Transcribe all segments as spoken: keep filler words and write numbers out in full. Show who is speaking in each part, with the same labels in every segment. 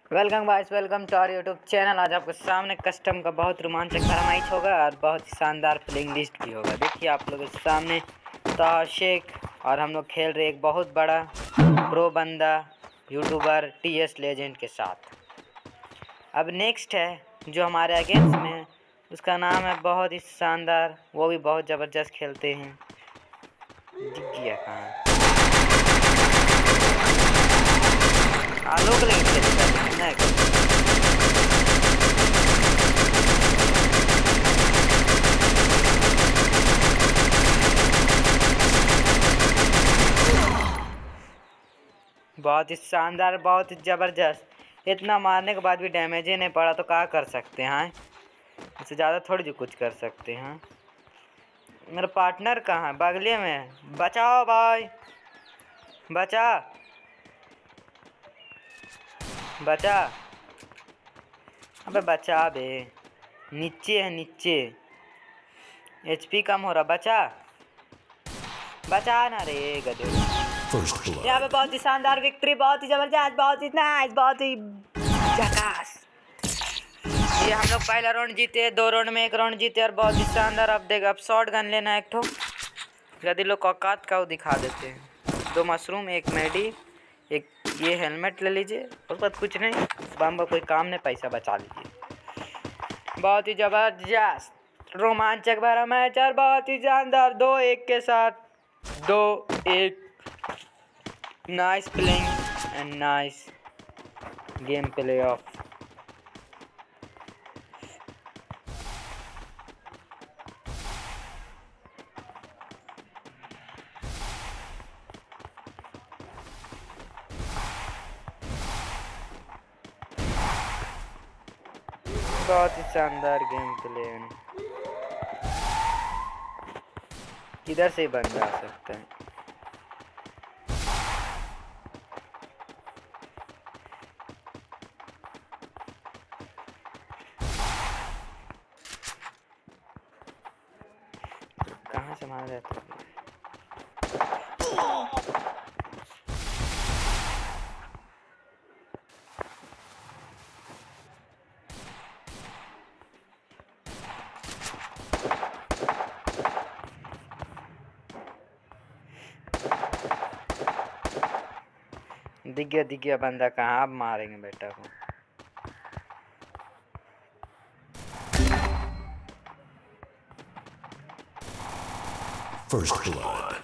Speaker 1: Welcome guys, welcome to our YouTube channel. आज आपके सामने कस्टम का बहुत रोमांचक फरमाइश होगा और बहुत ही शानदार प्लेइंग लिस्ट भी होगा। देखिए आप लोगों के सामने ताशेक और हम लोग खेल रहे एक बहुत बड़ा प्रो बंदा यूट्यूबर टी एस लेजेंड के साथ। अब नेक्स्ट है जो हमारे अगेंस्ट में है, उसका नाम है बहुत ही शानदार, वो भी बहुत ज़बरदस्त खेलते हैं। दिख गया कहाँ आलोक लेके बहुत ही शानदार, बहुत ही ज़बरदस्त। इतना मारने के बाद भी डैमेज ही नहीं पड़ा तो क्या कर सकते हैं, इससे ज़्यादा थोड़ी जो कुछ कर सकते हैं। मेरा पार्टनर कहाँ है? बगले में। बचाओ भाई, बचा बचा अबे बचा बे, नीचे है नीचे, एचपी कम हो रहा। बचा बचा ना रे गधे। यहाँ पे बहुत ही शानदार विक्ट्री, बहुत ही जबरदस्त, बहुत ही नाइस, बहुत ही झकास। ये हम लोग पहला राउंड जीते, दो राउंड में एक राउंड जीते और बहुत ही शानदार। अब देख, अब शॉर्ट गन लेना है एक ठो, यदि लोग औकात का वो दिखा देते हैं। दो मशरूम, एक मेडी, एक ये हेलमेट ले लीजिए और बाद कुछ नहीं, बम कोई काम नहीं, पैसा बचा लीजिए। बहुत ही जबरदस्त रोमांचक भरा मैच और बहुत ही शानदार दो एक के साथ दो एक। Nice playing and nice game play off. बहुत ही शानदार गेम प्ले है, किधर से बन जा सकता है। कहाँ से मारा जाता है? दिख गया दिख गया बंदा कहाँ। अब मारेंगे बेटा को।
Speaker 2: First blood.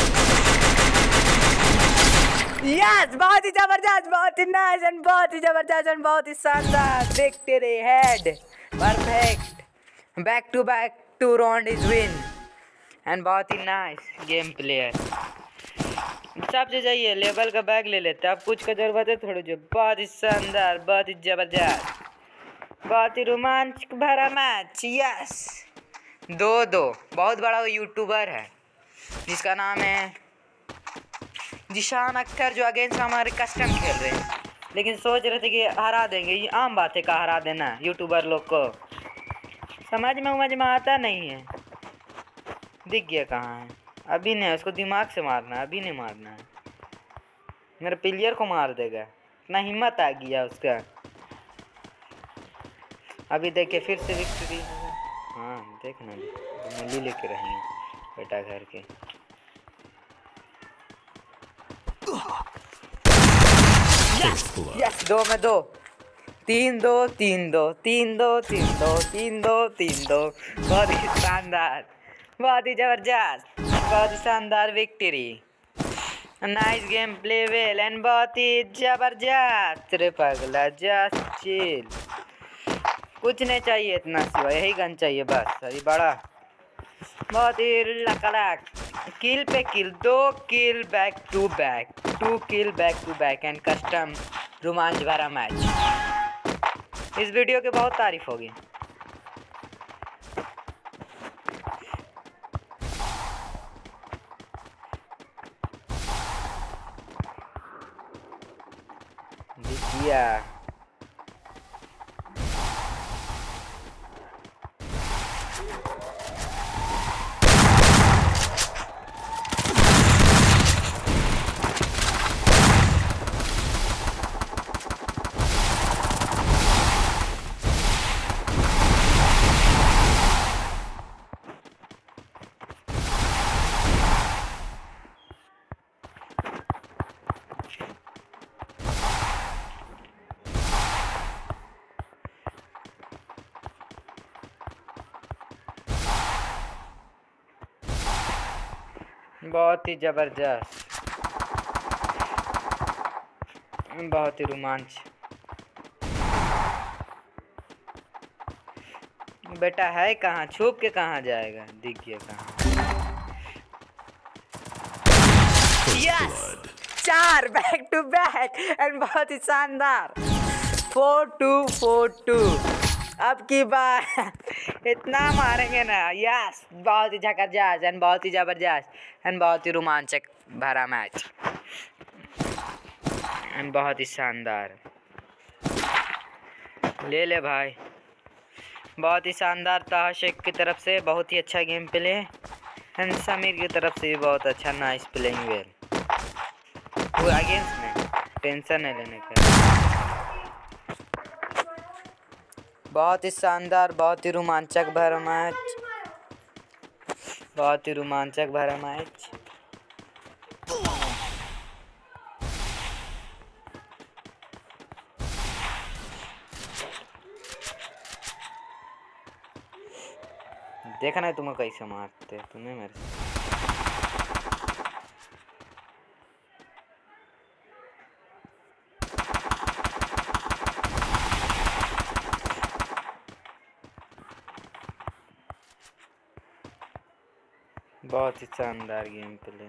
Speaker 1: यस, बहुत ही जबरदस्त, बहुत ही नाइस एंड बहुत ही जबरदस्त एंड बहुत ही शानदार। देखते रहे head perfect, back to back two round is win and बहुत ही नाइस गेम प्लेयर। सबसे चाहिए लेवल का बैग ले लेते, अब कुछ का जरूरत है थोड़ी जो। बहुत ही शानदार, बहुत ही जबरदस्त, बहुत ही रोमांचक भरा मैच। यस, दो दो। बहुत बड़ा वो यूट्यूबर है जिसका नाम है जिशान अख्तर, जो अगेंस्ट हमारे कस्टम खेल रहे हैं, लेकिन सोच रहे थे कि हरा देंगे। ये आम बात है का हरा देना यूट्यूबर लोग को, समझ में उमझ में आता नहीं है। दिख गया कहाँ है? अभी नहीं, उसको दिमाग से मारना है, अभी नहीं मारना है। मेरे प्लेयर को मार देगा, इतना हिम्मत आ गया उसका। अभी देखे फिर से विक्ट्री। हाँ देखना, मिली लेके रहेंगे बेटा घर के। यस यस, दो में दो, तीन दो तीन दो तीन दो तीन दो तीन दो तीन दो। बहुत ही शानदार, बहुत ही जबरदस्त, बहुत ही शानदार victory. Nice game play well and बहुत ही जबरदस्त। रे पगला जस्ट चिल, कुछ नहीं चाहिए इतना सिवा यही गन चाहिए बस। अभी बड़ा बहुत ही लकड़क, किल पे किल, दो kill back to back, two kill back to back and custom रोमांच भरा मैच। इस वीडियो की बहुत तारीफ होगी। दिखिया बहुत ही जबरदस्त, बहुत ही रोमांच। बेटा है कहाँ, छुप के कहाँ जाएगा, दिख गया कहाँ। यस, चार बैक टू बैक एंड बहुत ही शानदार। Four two four two. अब की बार इतना मारेंगे ना। यस, बहुत ही झकाझक एंड बहुत ही जबरदस्त एंड बहुत ही रोमांचक भरा मैच एंड बहुत ही शानदार। ले ले भाई, बहुत ही शानदार ताहा शेख की तरफ से बहुत ही अच्छा गेम प्ले एंड समीर की तरफ से भी बहुत अच्छा, नाइस प्लेइंग वेल। वो अगेंस्ट में टेंशन नहीं लेने का। बहुत ही शानदार, बहुत ही रोमांचक भरा मैच, बहुत ही रोमांचक भरा मैच। देखा ना तुम्हें कैसे मारते तुम्हें मेरे से। बहुत ही शानदार गेम प्ले।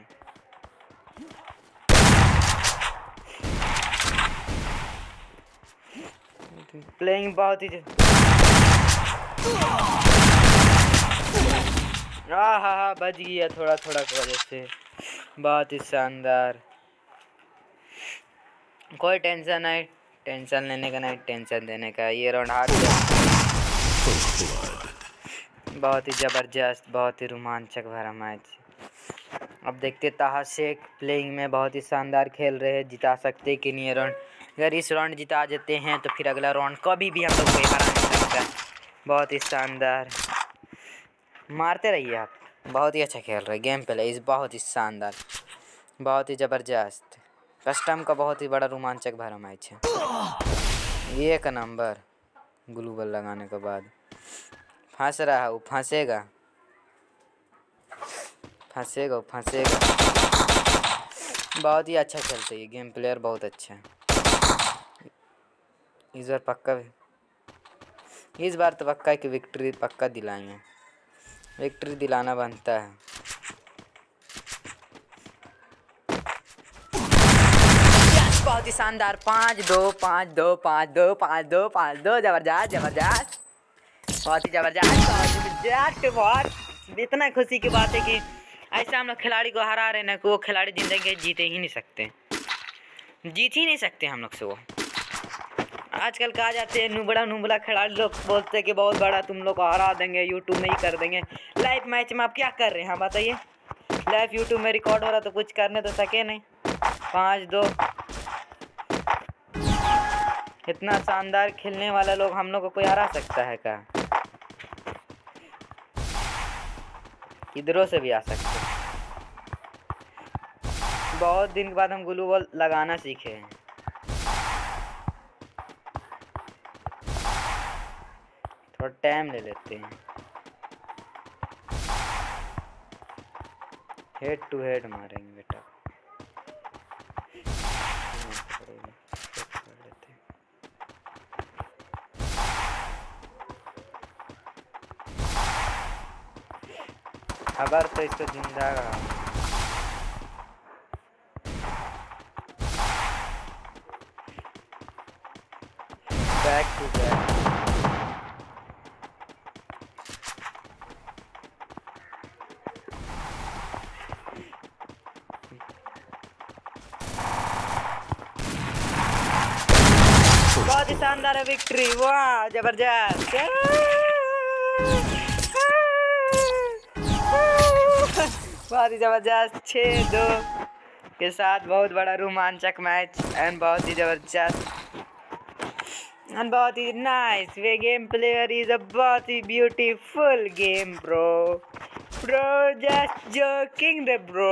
Speaker 1: प्लेइंग बहुत ही हाँ हाँ हाँ बच गया थोड़ा थोड़ा की वजह से। बहुत ही शानदार, कोई टेंशन नहीं, टेंशन लेने का नहीं, टेंशन देने का। ये राउंड हार गया। बहुत ही ज़बरदस्त, बहुत ही रोमांचक भरा मैच। अब देखते ताहा शेख प्लेइंग में बहुत ही शानदार खेल रहे हैं, जिता सकते कि नहीं ये राउंड। अगर इस राउंड जिता जाते हैं तो फिर अगला राउंड कभी भी हम लोग को हरा नहीं सकता। बहुत ही शानदार, मारते रहिए आप, बहुत ही अच्छा खेल रहे। गेम प्ले इस बहुत ही शानदार, बहुत ही ज़बरदस्त। कस्टम का बहुत ही बड़ा रोमांचक भरा मैच है। एक नंबर ग्लू बॉल लगाने के बाद फंस रहा है, वो फंसेगा फंसेगा वो फंसेगा। बहुत ही अच्छा खेलते हैं, गेम प्लेयर बहुत अच्छा है। इस बार पक्का, इस बार तो पक्का की विक्ट्री पक्का दिलाएंगे, विक्ट्री दिलाना बनता है। बहुत ही शानदार, पाँच दो पाँच दो पाँच दो पाँच दो पाँच दो। जबरदस्त जबरदस्त, बहुत ही जबरदस्त, बहुत ही बहुत। इतना खुशी की बात है कि ऐसा हम लोग खिलाड़ी को हरा रहे ना कि वो खिलाड़ी जिंदगी जीते ही नहीं सकते, जीत ही नहीं सकते हम लोग से वो। आजकल कहा जाते हैं नुबड़ा नुबड़ा खिलाड़ी लोग बोलते हैं कि बहुत बड़ा तुम लोग को हरा देंगे, यूट्यूब में ही कर देंगे। लाइव मैच में आप क्या कर रहे हैं हाँ बताइए, लाइव यूट्यूब में रिकॉर्ड हो रहा तो कुछ करने तो सके नहीं। पाँच दो, इतना शानदार खेलने वाला लोग हम लोग को कोई हरा सकता है क्या? इधरों से भी आ सकते। बहुत दिन के बाद हम ग्लू बॉल लगाना सीखे हैं। थोड़ा टाइम ले लेते हैं। हेड टू हेड मारेंगे बेटा। खबर तो इसको जिंदा रहा। बैक टू बैक, बहुत ही शानदार है विक्ट्री। वाह जबरदस्त, बहुत ही जबरदस्त। छः दो के साथ बहुत बड़ा रोमांचक मैच एंड बहुत ही जबरदस्त एंड बहुत ही nice way game player is a बहुत ही beautiful game bro bro just joking the bro.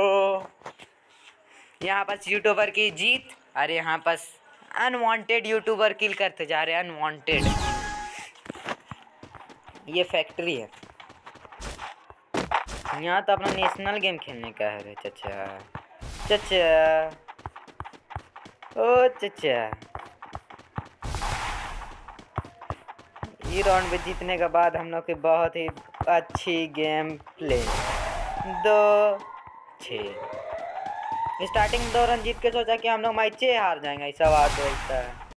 Speaker 1: यहाँ पर यूट्यूबर की जीत और यहाँ पर अनवांटेड यूट्यूबर किल करते जा रहे हैं। अनवांटेड, ये फैक्ट्री है। यहाँ तो अपना नेशनल गेम खेलने का है रे चचा। चचा ओ चचा, ये राउंड में जीतने के बाद हम लोग की बहुत ही अच्छी गेम प्ले। दो छः स्टार्टिंग दो रन जीत के सोचा कि हम लोग मैचे हार जाएंगे, ऐसा बात बोलता है।